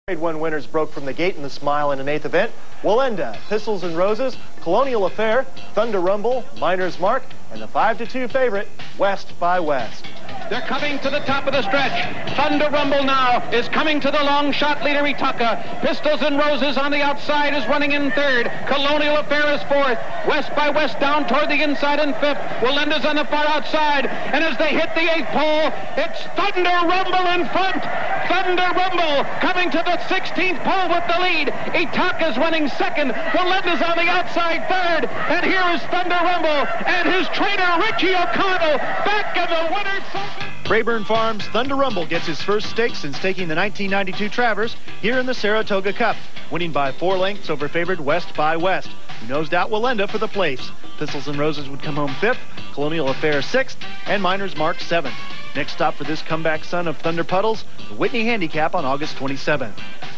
Grade 1 winners broke from the gate in the Smile in an 8th event. Wallenda, Pistols and Roses, Colonial Affair, Thunder Rumble, Miner's Mark, and the 5-2 favorite, West by West. They're coming to the top of the stretch. Thunder Rumble now is coming to the long shot leader, Itaka. Pistols and Roses on the outside is running in third. Colonial Affair is fourth. West by West down toward the inside in fifth. Wallenda's on the far outside. And as they hit the 8th pole, it's Thunder Rumble in front. Thunder Rumble coming to the 16th pole with the lead. Itaka's running second. Wallenda's on the outside third. And here is Thunder Rumble and his trainer, Richie O'Connell, back in the winner's circle. Braeburn Farms' Thunder Rumble gets his first stake since taking the 1992 Travers here in the Saratoga Cup, winning by 4 lengths over favored West by West, who nosed out Wallenda for the place. Pistols and Roses would come home 5th, Colonial Affair 6th, and Miner's Mark 7th. Next stop for this comeback son of Thunder Puddles, the Whitney Handicap on August 27th.